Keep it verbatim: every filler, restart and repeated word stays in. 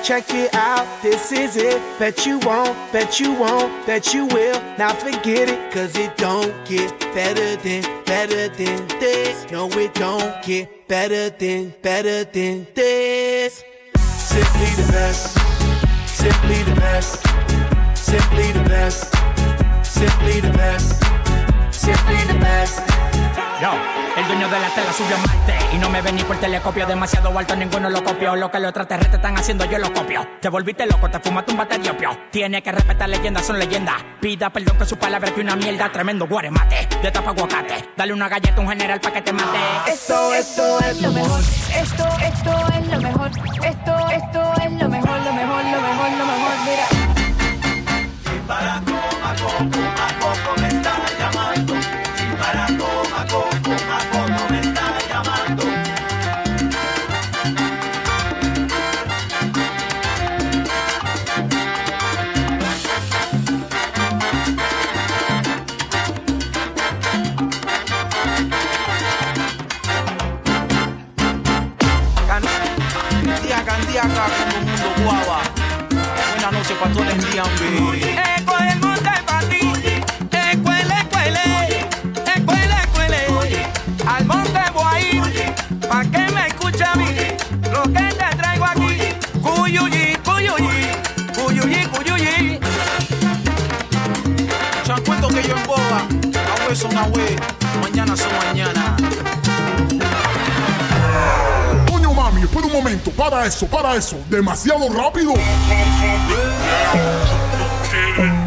check it out, this is it. Bet you won't, bet you won't, bet you will. Now forget it, cause it don't get better than, better than this. No, it don't get better than, better than this. Simply the best, simply the best, simply the best, simply the best, simply the best. Yo, el dueño de la tela subió a Marte y no me ven ni por telescopio. Demasiado alto, ninguno lo copió. Lo que los extraterrestres están haciendo, yo lo copio. Te volviste loco, te fumaste un bate de opio. Tiene que respetar leyendas, son leyendas. Pida perdón que su palabra es que una mierda. Tremendo guaremate, de tapa aguacate. Dale una galleta a un general pa' que te mate. Esto, esto es lo mejor. Esto, esto es lo mejor. Esto, esto es lo mejor, lo mejor, lo mejor, lo mejor. Mira. Chimbaraco, maco, maco, me está llamando. Chimbaraco, maco, maco, me está llamando. Candía, candíaca, como un mundo guava. Buenas noches pa' todos los días, hombre. Eco el monte pa' ti, ecuele, ecuele, ecuele, ecuele. Al monte voy a ir, pa' que me escuche a mí, lo que te traigo aquí. Cuyuyi, cuyuyi, cuyuyi, cuyuyi. Echan cuento que yo en boba, agüe son agüe, mañana son mañana. Coño mami, espera un momento, para eso, para eso, demasiado rápido. Yeah.